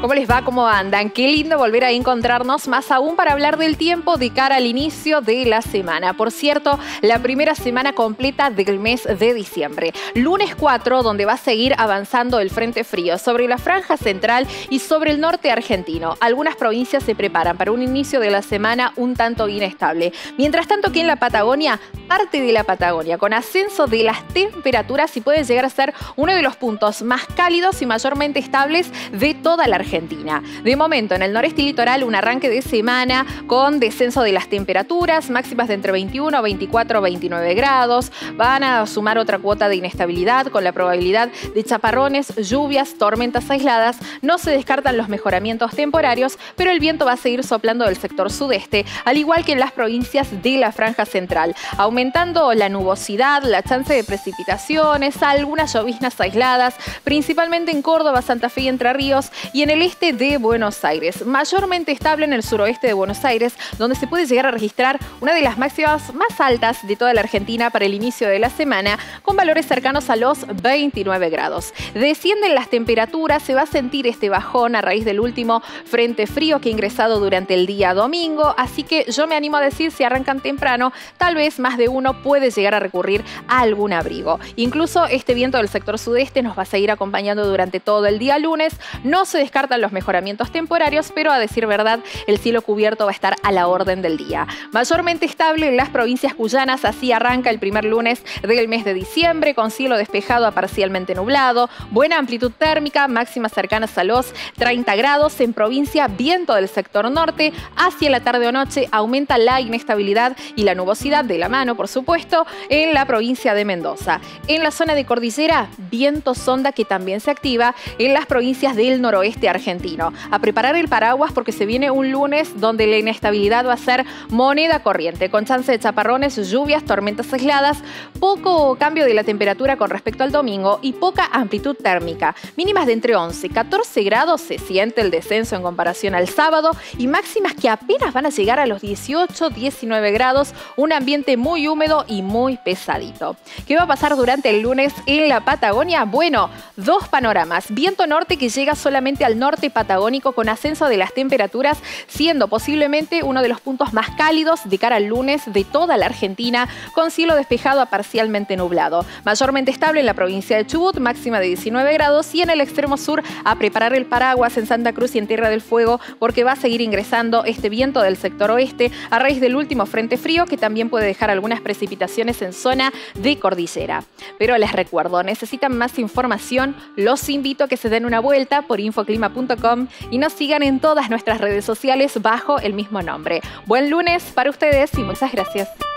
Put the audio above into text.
¿Cómo les va? ¿Cómo andan? Qué lindo volver a encontrarnos, más aún para hablar del tiempo de cara al inicio de la semana. Por cierto, la primera semana completa del mes de diciembre. Lunes 4, donde va a seguir avanzando el frente frío sobre la franja central y sobre el norte argentino. Algunas provincias se preparan para un inicio de la semana un tanto inestable. Mientras tanto, aquí en la Patagonia, parte de la Patagonia, con ascenso de las temperaturas y puede llegar a ser uno de los puntos más cálidos y mayormente estables de toda la Argentina. De momento, en el noreste y litoral, un arranque de semana con descenso de las temperaturas, máximas de entre 21, 24, 29 grados. Van a sumar otra cuota de inestabilidad con la probabilidad de chaparrones, lluvias, tormentas aisladas. No se descartan los mejoramientos temporarios, pero el viento va a seguir soplando del sector sudeste, al igual que en las provincias de la franja central, aumentando la nubosidad, la chance de precipitaciones, algunas lloviznas aisladas, principalmente en Córdoba, Santa Fe y Entre Ríos, y en el este de Buenos Aires. Mayormente estable en el suroeste de Buenos Aires, donde se puede llegar a registrar una de las máximas más altas de toda la Argentina para el inicio de la semana, con valores cercanos a los 29 grados. Descienden las temperaturas, se va a sentir este bajón a raíz del último frente frío que ha ingresado durante el día domingo, así que yo me animo a decir, si arrancan temprano, tal vez más de uno puede llegar a recurrir a algún abrigo. Incluso este viento del sector sudeste nos va a seguir acompañando durante todo el día lunes. No se descartan los mejoramientos temporarios, pero a decir verdad, el cielo cubierto va a estar a la orden del día. Mayormente estable en las provincias cuyanas, así arranca el primer lunes del mes de diciembre, con cielo despejado a parcialmente nublado, buena amplitud térmica, máximas cercanas a los 30 grados. En provincia, viento del sector norte. Hacia la tarde o noche aumenta la inestabilidad y la nubosidad, de la mano, por supuesto, en la provincia de Mendoza. En la zona de cordillera, viento sonda que también se activa en las provincias del noroeste argentino. A preparar el paraguas porque se viene un lunes donde la inestabilidad va a ser moneda corriente, con chance de chaparrones, lluvias, tormentas aisladas, poco cambio de la temperatura con respecto al domingo y poca amplitud térmica. Mínimas de entre 11 y 14 grados, se siente el descenso en comparación al sábado, y máximas que apenas van a llegar a los 18, 19 grados, un ambiente muy húmedo y muy pesadito. ¿Qué va a pasar durante el lunes en la Patagonia? Bueno, dos panoramas. Viento norte que llega solamente al norte patagónico con ascenso de las temperaturas, siendo posiblemente uno de los puntos más cálidos de cara al lunes de toda la Argentina, con cielo despejado a parcialmente nublado. Mayormente estable en la provincia de Chubut, máxima de 19 grados, y en el extremo sur a preparar el paraguas en Santa Cruz y en Tierra del Fuego, porque va a seguir ingresando este viento del sector oeste a raíz del último frente frío, que también puede dejar algunas precipitaciones en zona de cordillera. Pero les recuerdo, necesitan más información, los invito a que se den una vuelta por infoclima.com y nos sigan en todas nuestras redes sociales bajo el mismo nombre. Buen lunes para ustedes y muchas gracias.